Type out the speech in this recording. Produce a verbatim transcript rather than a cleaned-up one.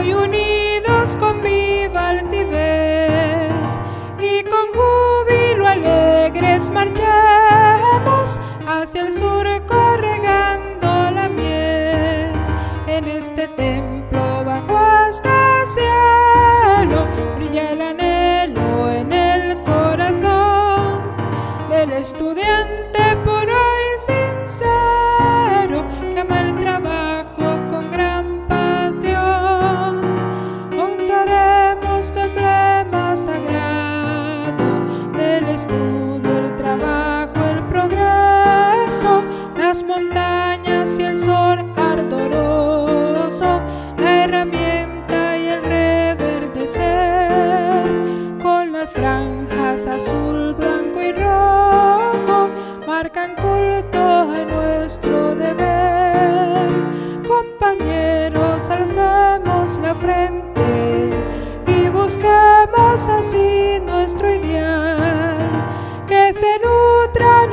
hoy unidos con viva altivez y con júbilo alegres marchemos hacia el surco regando la mies. En este templo bajo este cielo brilla el anhelo en el corazón del estudiante puro y sincero que ama el trabajo con gran pasión. Honraremos tu emblema sagrado, el estudio, el trabajo, el progreso, las montañas y el sol ardoroso, la herramienta y el reverdecer, con las franjas azul, blanco y rojo, marcan culto a nuestro deber. Compañeros, alcemos la frente y busquemos así nuestro ideal, que se nutran